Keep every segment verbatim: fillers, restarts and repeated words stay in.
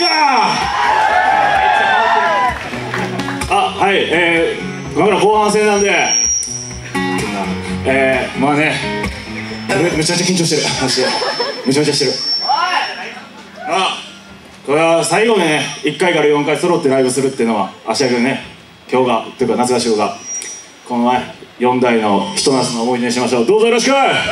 か。あ、はい、えー、今から後半戦なんで、えー、まあね、め, めちゃめちゃ緊張してる、マジでめちゃめちゃしてる。あ、これは最後ね、いっかいからよんかい揃ってライブするっていうのは、芦屋君ね、今日が、というか夏合宿が、この前、よんだいのひと夏の思い出にしましょう。どうぞよろしく。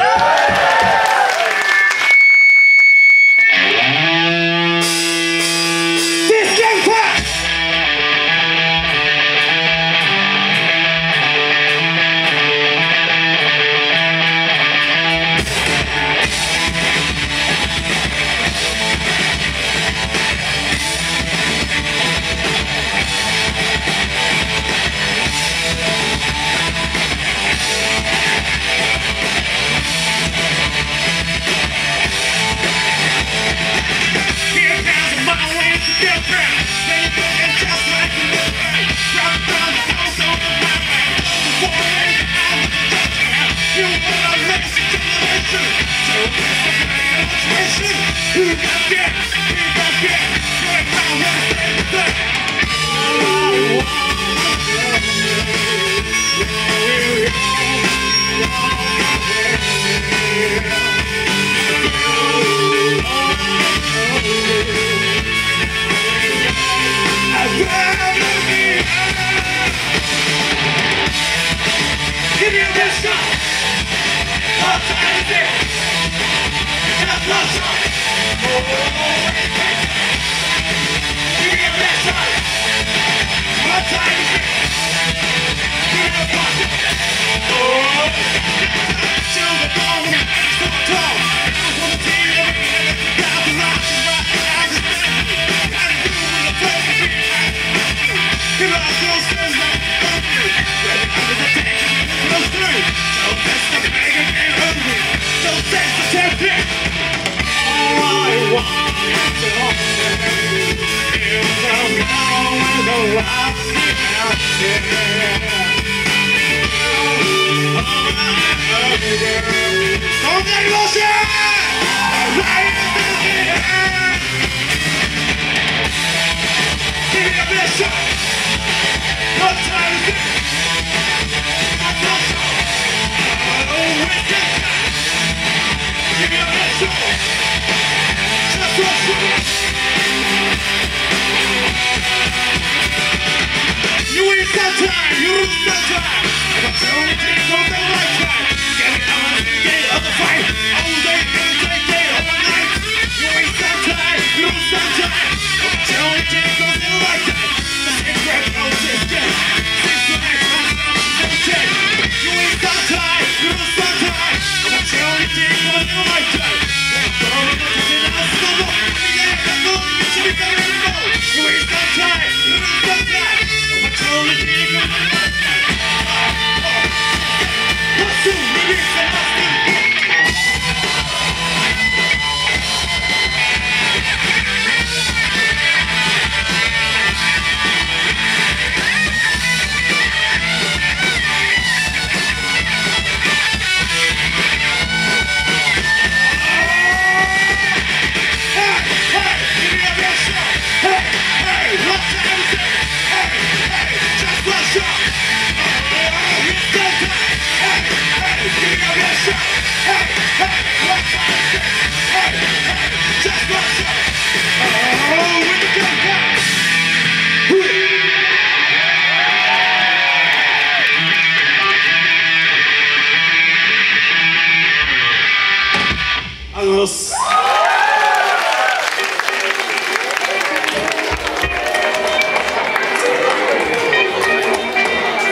Give me a best shot. What time is it? Just one shot. Oh, oh, oh, give me a best shot. What time is it? Give me a best shot. Oh, show the ball when it's so tall. I want to see you in the crowd to rock and rock. I just got to do with the first beat. Give us those things like ready under the tank. Through. So that's the bag and get hungry. So that's the template. All I want is to hold you. You don't know when the rocks get out there. Don't get emotion! Right in the air. Give me a best shot. What time is it? You ain't got time, you lose no time. But the only thing on the right track. Get it on the day of the fight. All day, every day, day, all night. You ain't got time, you lose no time. But the only thing on the right track. The secret of this game. Six to nine, no ten. You ain't got time, you lose no time. But the only thing on the right track. The only thing on the right track. You ain't got time, you lose no time. Only thing on the right side. What's two minutes and what's two? Hey, hey, give me a best shot. Hey, hey, what time is it? Hey, hey, just one shot. Oh, it's so tight. Hey, hey, give me a best shot. Hey, hey, what time is it? Hey, hey, just one shot. Oh, when you come back. Adiós.